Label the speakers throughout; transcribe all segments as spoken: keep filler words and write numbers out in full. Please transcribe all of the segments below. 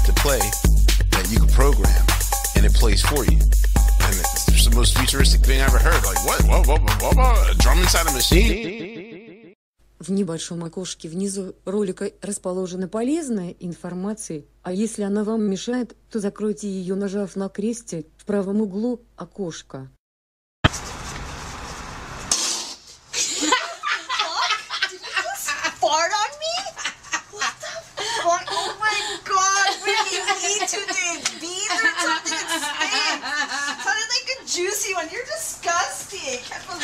Speaker 1: to play that you can program, and it plays for you. And it's the most futuristic thing I ever heard. Like, what? What? What? What? What? A drum inside a machine?
Speaker 2: В небольшом окошке внизу ролика расположена полезная информация, а если она вам мешает, то закройте ее, нажав на кресте в правом углу окошка.
Speaker 3: Fart on me? What the fuck? Oh my god, really? You need to do beans or something instead. Sounded like a juicy one. You're disgusting. Can't believe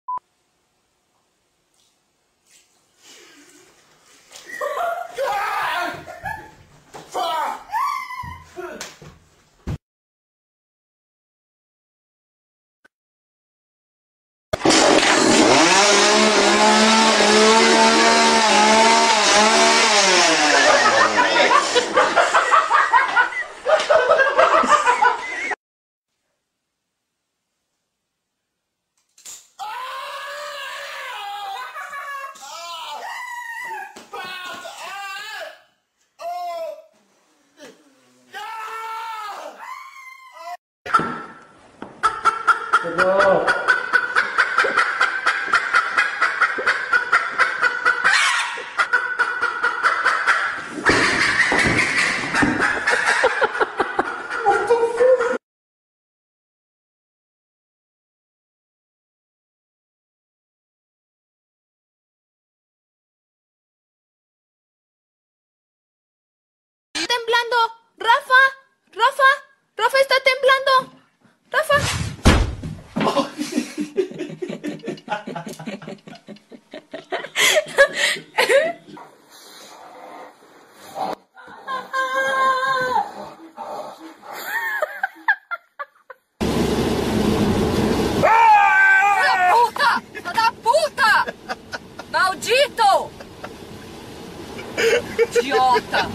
Speaker 4: temblando. Rafa, Rafa, Rafa está temblando. Rafa. ¡La puta! ¡La puta! ¡Maldito! Idiota!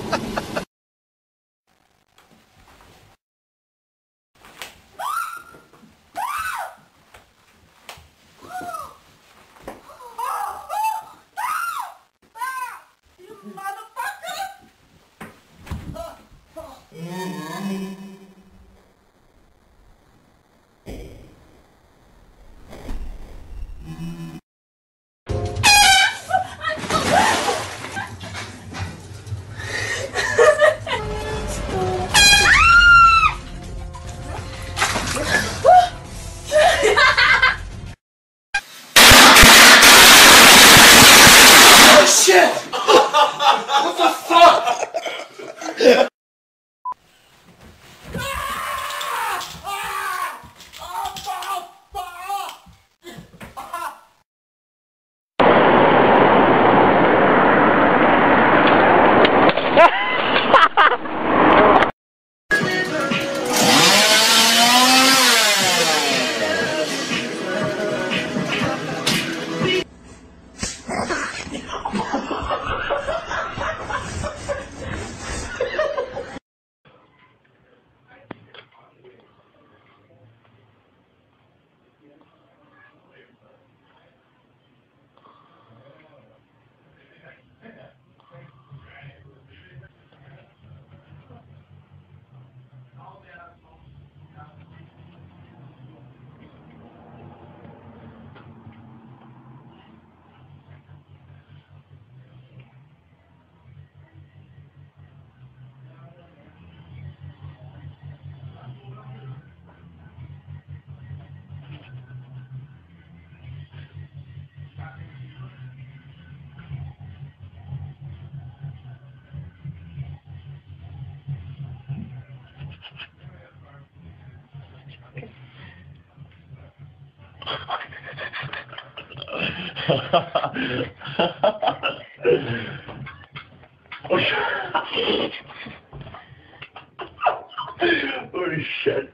Speaker 5: Holy shit.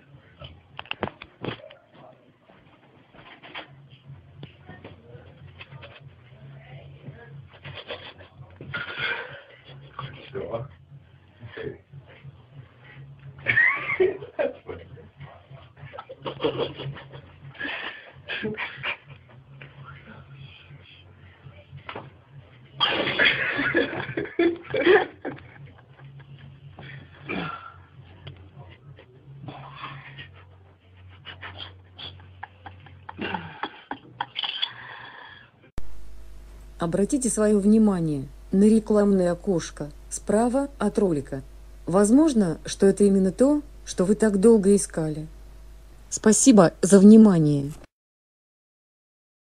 Speaker 5: So, that's funny.
Speaker 2: Обратите свое внимание на рекламное окошко справа от ролика. Возможно, что это именно то, что вы так долго искали. Спасибо за внимание.